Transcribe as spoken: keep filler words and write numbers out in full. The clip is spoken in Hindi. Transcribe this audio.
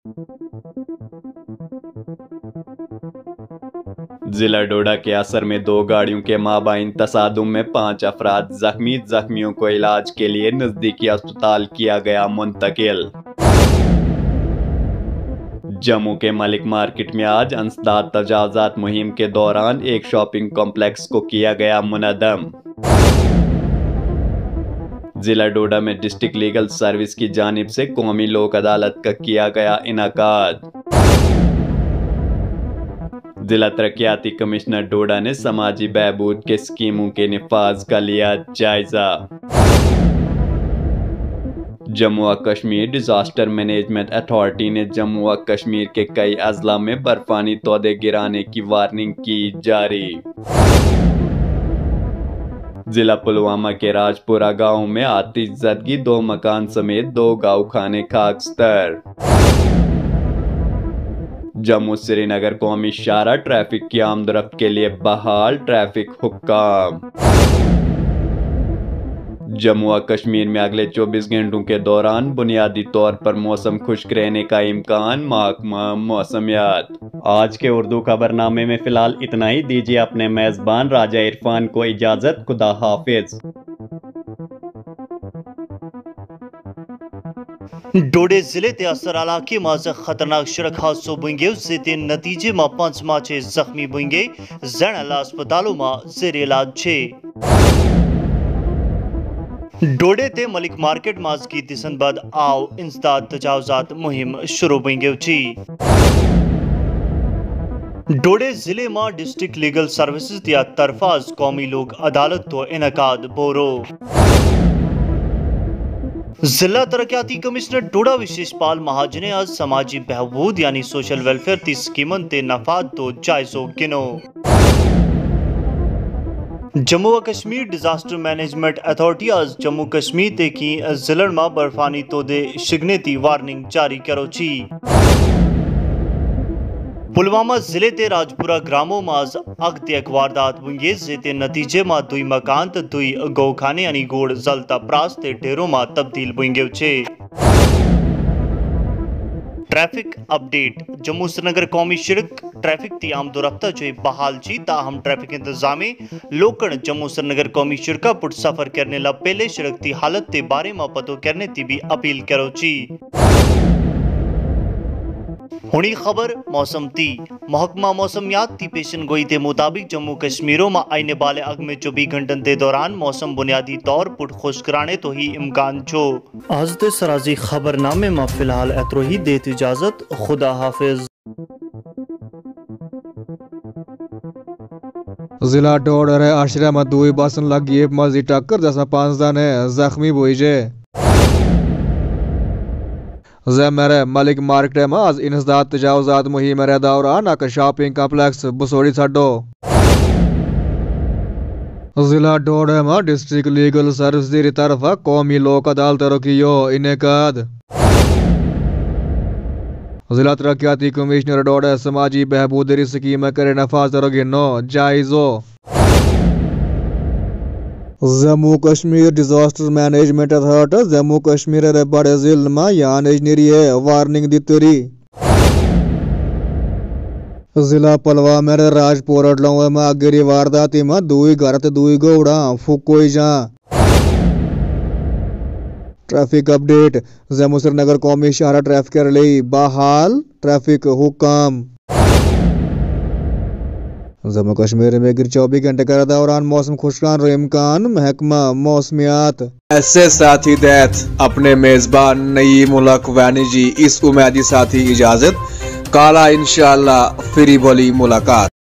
जिला डोडा के असर में दो गाड़ियों के माबाइन तसादुम में पांच अफराद जख्मी जख्मियों को इलाज के लिए नजदीकी अस्पताल किया गया मुंतकिल। जम्मू के मलिक मार्केट में आज अंसदाद तजावुजात मुहिम के दौरान एक शॉपिंग कॉम्प्लेक्स को किया गया मुनद्दम। जिला डोडा में डिस्ट्रिक्ट लीगल सर्विस की जानिब से कौमी लोक अदालत का किया गया इनाकाद। जिला तरक्याती कमिश्नर डोडा ने समाजी बहबूद के स्कीमों के निफाज का लिया जायजा। जम्मू व कश्मीर डिजास्टर मैनेजमेंट अथॉरिटी ने जम्मू व कश्मीर के कई अजला में बर्फानी तौदे गिराने की वार्निंग की जारी। जिला पुलवामा के राजपुरा गांव में आतिशज़दगी, दो मकान समेत दो गाँव खाने खाकस्तर। जम्मू श्रीनगर कौमी शाहरा ट्रैफिक की आमदरफ्त के लिए बहाल, ट्रैफिक हुक्काम। जम्मू व कश्मीर में अगले चौबीस घंटों के दौरान बुनियादी तौर पर मौसम खुश्क रहने का इम्कान, महकमा मौसमियात। आज के उर्दू खबरनामे में फिलहाल इतना ही। दीजिए अपने मेजबान राजा इरफान को इजाजत। खुदा हाफिज। डोडे जिले ते असर इलाके में खतरनाक सड़क हादसों बुंगे से नतीजे में पांच माचे जख्मी बुंगे। जैन अला अस्पतालों में जेर इलाज छे। डोडे ते मलिक मार्केट में की दिसन बाद आओ इंसदाद तजावुजात मुहिम शुरू बुंगे छी। डोडे जिले में डिस्ट्रिक्ट लीगल सर्विसेज या तरफाज कौमी लोक अदालत तो इनकाद बोरो। जिला तरक्याती कमिश्नर डोडा विशेष पाल महाजन ने आज समाजी बहबूद यानी सोशल वेलफेयर ती स्कीमन ते नफाद तो जायजो गिनो। जम्मू व कश्मीर डिजास्टर मैनेजमेंट अथॉरिटी आज जम्मू कश्मीर ते की जिलन में बर्फानी तो दे शिगने ती वार्निंग जारी करो छी। पुलवामा जिले ते राजपुरा ग्रामों में आज अग ते एक वारदात बुंगे जेते नतीजे में दुई मकान ते दुई गौखाने यानी गोड़ जलता प्रास ते ढेरों में तब्दील बुंगे छे। Traffic update. जम्मू श्रीनगर कौमी सड़क ट्रैफिक ती आमदोरफ्ता जो बहाल छी, ताहम ट्रैफिक इंतजामे लोकन जम्मू श्रीनगर कौमी सड़क पुट सफर करने ला पहले सड़क ती हालत ते बारे में पतो करने ती भी अपील करो छी। हुणी खबर मौसम ती। महकमा मौसमियात ती पेशन गोई के मुताबिक जम्मू कश्मीरों में आने वाले अगले चौबीस घंटन के दौरान मौसम बुनियादी तौर पर खुश्क रहने तो ही इम्कान छो। आज दे सराजी खबरनामे में फिलहाल एतरो ही देत इजाजत। खुदा हाफिज। जिला डोडा रे आश्रय में दुई बसन लगी मजी टक्कर जैसा पांच जने जख्मी बुझे। मेरे मलिक मार्केट में आज इंसदाद तजावुजात मुहिम रे दौरान अक शॉपिंग कॉम्प्लेक्स बसोड़ी छो। जिला डोडा में डिस्ट्रिक्ट लीगल सर्विस की तरफ कौमी लोक अदालत रखियो इनेकाद। जिला तरक्याती कमिश्नर डोडा समाजी बहबूदी स्कीम करे नफाज गिनो जायजो। Jammu Kashmir disaster management authority Jammu Kashmir रे बड़े जिले में यान इंजीनियर वार्निंग दितरी। जिला पुलवामा रे राजपुरा में अगरी वारदाती में दुई घर ते दुई गौड़ा फुकोई जा। Traffic update. जम्मू श्रीनगर कौमी शाहरा ट्रैफिक के लिए बहाल, ट्रैफिक हुक्म। जम्मू कश्मीर में गिर चौबीस घंटे के दौरान मौसम खुशगान इम्कान, महकमा मौसमियात। ऐसे साथी दैत अपने मेजबान नई मुल्क वैनी जी इस उम्मीदी साथी इजाजत। काला इंशाअल्लाह फिरी बोली मुलाकात।